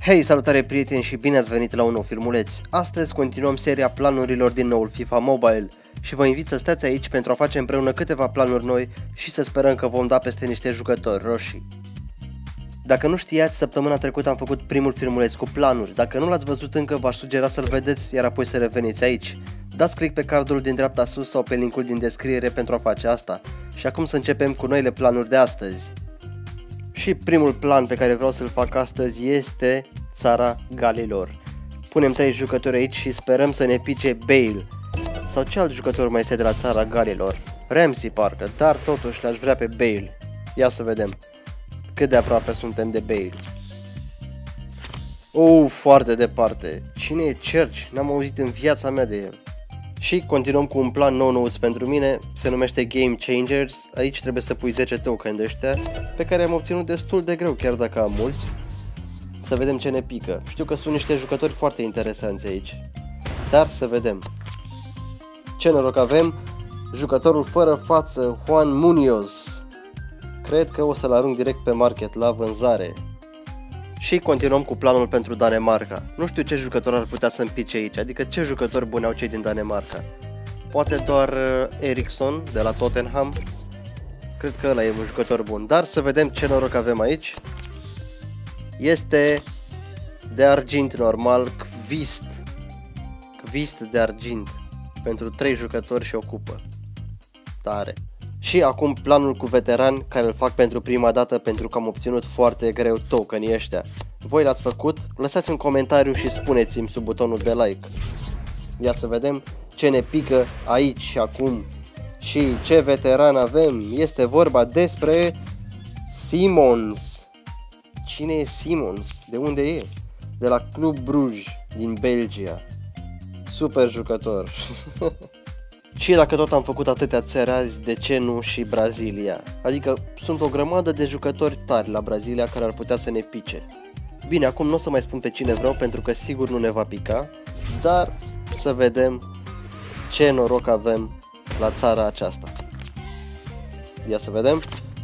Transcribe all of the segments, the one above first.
Hei, salutare prieteni și bine ați venit la un nou filmuleț. Astăzi continuăm seria planurilor din noul FIFA Mobile și vă invit să stați aici pentru a face împreună câteva planuri noi și să sperăm că vom da peste niște jucători roșii. Dacă nu știați, săptămâna trecută am făcut primul filmuleț cu planuri. Dacă nu l-ați văzut încă, v-aș sugera să-l vedeți, iar apoi să reveniți aici. Dați click pe cardul din dreapta sus sau pe linkul din descriere pentru a face asta. Și acum să începem cu noile planuri de astăzi. Și primul plan pe care vreau să-l fac astăzi este Țara Galilor. Punem 3 jucători aici și sperăm să ne pice Bale. Sau ce alt jucător mai este de la Țara Galilor? Ramsey parcă, dar totuși l-aș vrea pe Bale. Ia să vedem cât de aproape suntem de Bale. Foarte departe. Cine e Church? N-am auzit în viața mea de el. Și continuăm cu un plan nou pentru mine, se numește Game Changers. Aici trebuie să pui 10 token de ăștia, pe care am obținut destul de greu, chiar dacă am mulți. Să vedem ce ne pică. Știu că sunt niște jucători foarte interesanți aici, dar să vedem. Ce noroc avem, jucătorul fără față, Juan Munoz. Cred că o să-l arunc direct pe market la vânzare. Și continuăm cu planul pentru Danemarca. Nu știu ce jucător ar putea să-mi pice aici, adică ce jucători buni au cei din Danemarca. Poate doar Eriksson de la Tottenham. Cred că ăla e un jucător bun, dar să vedem ce noroc avem aici. Este de argint normal, Kvist de argint. Pentru 3 jucători și o cupă. Tare. Și acum planul cu veteran, care îl fac pentru prima dată pentru că am obținut foarte greu tokenii ăștia. Voi l-ați făcut? Lăsați un comentariu și spuneți-mi sub butonul de like. Ia să vedem ce ne pică aici și acum. Și ce veteran avem? Este vorba despre Simons. Cine e Simons? De unde e? De la Club Bruges din Belgia. Super jucător. Și dacă tot am făcut atâtea țări azi, de ce nu și Brazilia? Adică sunt o grămadă de jucători tari la Brazilia care ar putea să ne pice. Bine, acum nu o să mai spun pe cine vreau pentru că sigur nu ne va pica, dar să vedem ce noroc avem la țara aceasta. Ia să vedem.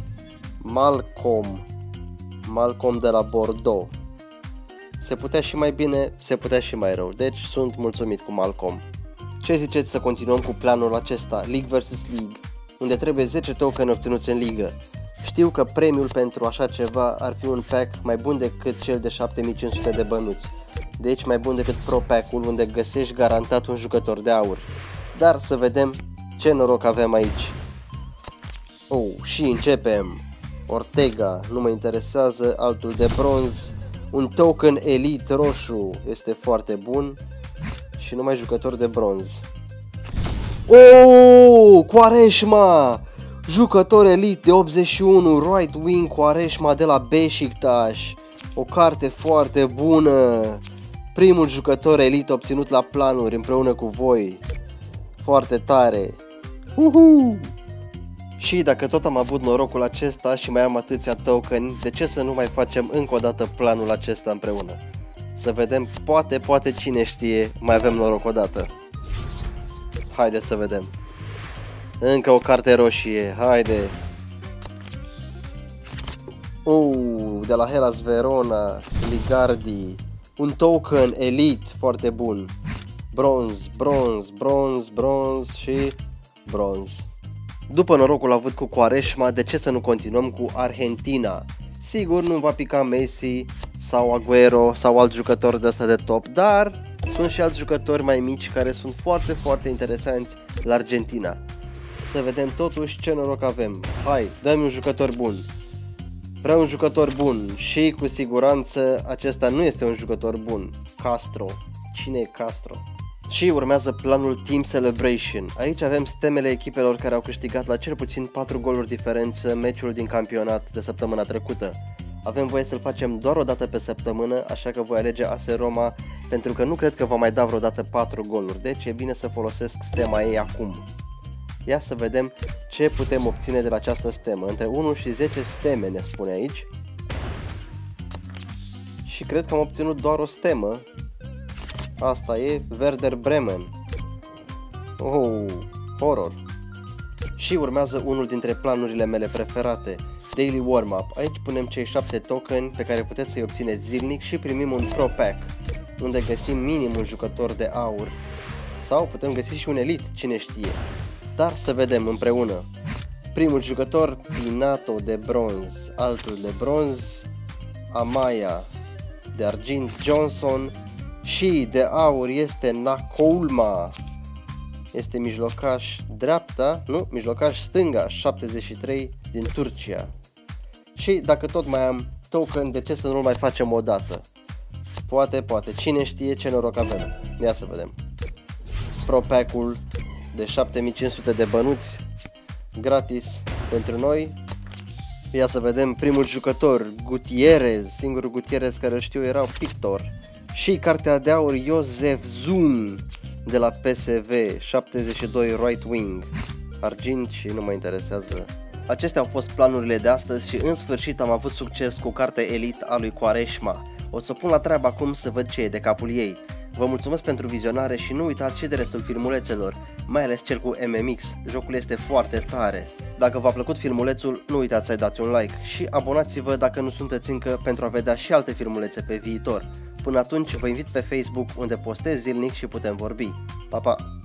Malcolm de la Bordeaux. Se putea și mai bine, se putea și mai rău, deci sunt mulțumit cu Malcolm. Ce ziceți să continuăm cu planul acesta, League vs League, unde trebuie 10 token obținuți în ligă? Știu că premiul pentru așa ceva ar fi un pack mai bun decât cel de 7500 de bănuți, deci mai bun decât Pro Pack-ul, unde găsești garantat un jucător de aur. Dar să vedem ce noroc avem aici. Și începem. Ortega, nu mă interesează, altul de bronz, un token elite roșu, este foarte bun. Și numai jucători de bronz. Quaresma! Jucător elite de 81, right wing Quaresma de la Beşiktaş. O carte foarte bună. Primul jucător elite obținut la planuri împreună cu voi. Foarte tare. Și dacă tot am avut norocul acesta și mai am atâția token, de ce să nu mai facem încă o dată planul acesta împreună? Să vedem, poate cine știe, mai avem noroc o dată. Haideți să vedem. Încă o carte roșie, haide. De la Hellas Verona, Sligardi. Un token elite foarte bun. Bronz și bronz. După norocul avut cu Quaresma, de ce să nu continuăm cu Argentina? Sigur nu va pica Messi sau Aguero sau alt jucător de ăsta de top, dar sunt și alți jucători mai mici care sunt foarte interesanți la Argentina. Să vedem totuși ce noroc avem. Hai, dă-mi un jucător bun. Vreau un jucător bun și cu siguranță acesta nu este un jucător bun. Castro. Cine e Castro? Și urmează planul Team Celebration. Aici avem stemele echipelor care au câștigat la cel puțin 4 goluri diferență meciul din campionat de săptămâna trecută. Avem voie să-l facem doar o dată pe săptămână, așa că voi alege AS Roma pentru că nu cred că va mai da vreodată 4 goluri, deci e bine să folosesc stema ei acum. Ia să vedem ce putem obține de la această stemă. Între 1 și 10 steme ne spune aici. Și cred că am obținut doar o stemă. Asta e Werder Bremen. Horror. Și urmează unul dintre planurile mele preferate. Daily Warm-Up. Aici punem cei 7 tokeni pe care puteți să-i obțineți zilnic și primim un Pro Pack, unde găsim minim un jucător de aur sau putem găsi și un Elite, cine știe. Dar să vedem împreună. Primul jucător, Pinato de bronz, altul de bronz, Amaya de argint, Johnson, și de aur este Nakoulma. Este mijlocaș dreapta, nu, mijlocaș stânga, 73 din Turcia. Și dacă tot mai am token, de ce să nu-l mai facem o dată? Poate, cine știe ce noroc avem. Ia să vedem. Pro Pack-ul de 7500 de bănuți, gratis pentru noi. Ia să vedem primul jucător, Gutierrez, singurul Gutierrez care știu era Pictor. Și cartea de aur Josef Zoom de la PSV, 72 right wing, argint și nu mă interesează. Acestea au fost planurile de astăzi și în sfârșit am avut succes cu cartea Elite a lui Quaresma. O să o pun la treabă acum să văd ce e de capul ei. Vă mulțumesc pentru vizionare și nu uitați și de restul filmulețelor, mai ales cel cu MMX, jocul este foarte tare. Dacă v-a plăcut filmulețul, nu uitați să-i dați un like și abonați-vă dacă nu sunteți încă pentru a vedea și alte filmulețe pe viitor. Până atunci vă invit pe Facebook unde postez zilnic și putem vorbi. Pa, pa!